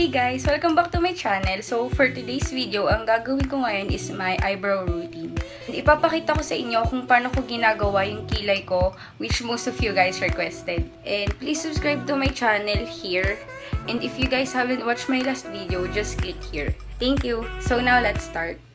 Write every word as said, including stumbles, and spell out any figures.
Hey guys! Welcome back to my channel. So, for today's video, ang gagawin ko ngayon is my eyebrow routine. Ipapakita ko sa inyo kung paano ko ginagawa yung kilay ko, which most of you guys requested. And please subscribe to my channel here. And if you guys haven't watched my last video, just click here. Thank you! So now, let's start.